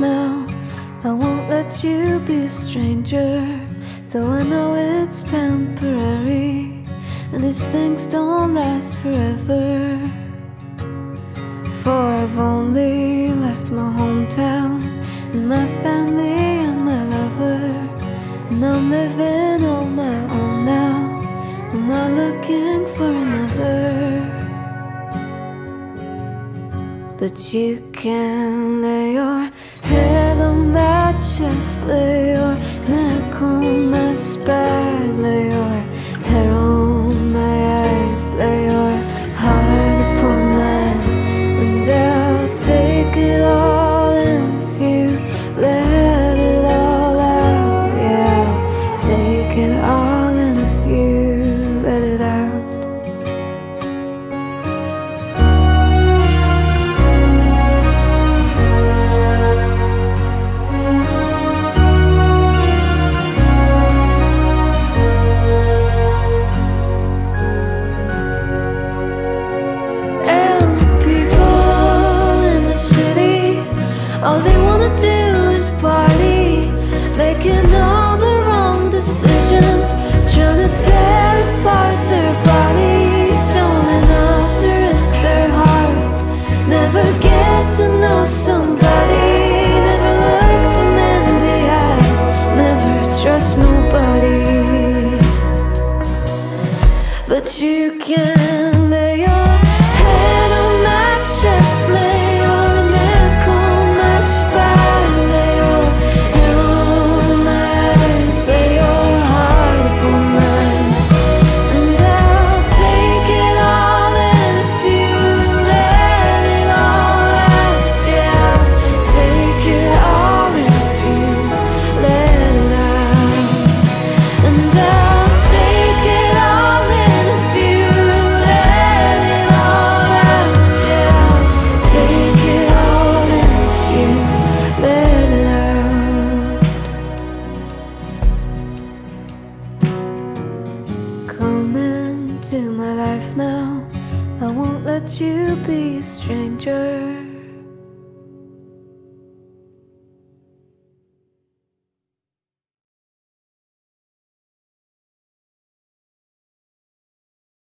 now. I won't let you be a stranger, though I know it's temporary, and these things don't last forever. For I've only left my hometown, and my family and my lover, and I'm living on my own now. I'm not looking for another. But you can lay your head on my chest, lay your neck on my spine, lay your head on my eyes, lay your heart upon mine, and I'll take it all. And if you let it all out, yeah, I'll take it all. And if you let it out, all they wanna do is party, making all the wrong decisions, trying to tear apart their bodies, only enough to risk their hearts. Never get to know somebody, never look them in the eye, never trust nobody. But you can lay your head on my chest, lay your neck on my spine, lay your head on my eyes, lay your heart upon mine, and I'll take it all. And if you let it all out, yeah, I'll take it all. And if you let it out, and I'll take it all. And if you let it all out, yeah, I'll take it all. And if you let it out, come into my life now. I won't let you be a stranger.